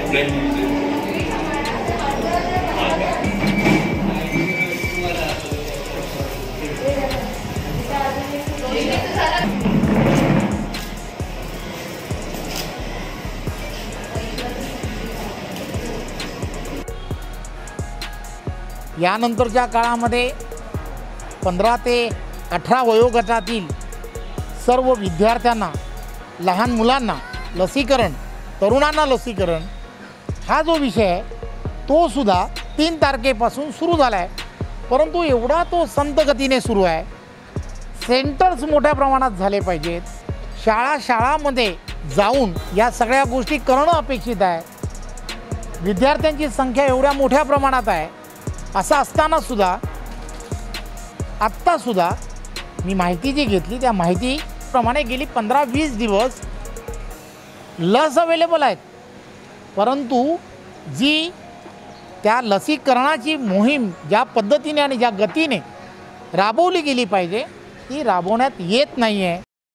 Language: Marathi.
यानंतरच्या काळामध्ये 15 ते 18 वयोगटातील सर्व विद्यार्थ्यांना, लहान मुलांना लसीकरण, तरुणांना लसीकरण हा जो विषय आहे तो सुद्धा 3 तारखेपासून सुरू झाला आहे। परंतु एवढा तो संत गतीने सुरू आहे। सेंटर्स मोठ्या प्रमाणात झाले पाहिजेत। शाळांमध्ये जाऊन या सगळ्या गोष्टी करणं अपेक्षित आहे। विद्यार्थ्यांची संख्या एवढ्या मोठ्या प्रमाणात आहे, असं असताना सुद्धा आत्तासुद्धा मी माहिती जी घेतली त्या माहितीप्रमाणे गेली 15-20 दिवस लस अवेलेबल आहेत, परंतु जी त्या लसीकरणाची मोहीम ज्या पद्धतीने आणि ज्या गतीने राबवली गेली पाहिजे ती राबवण्यात येत नाही आहे।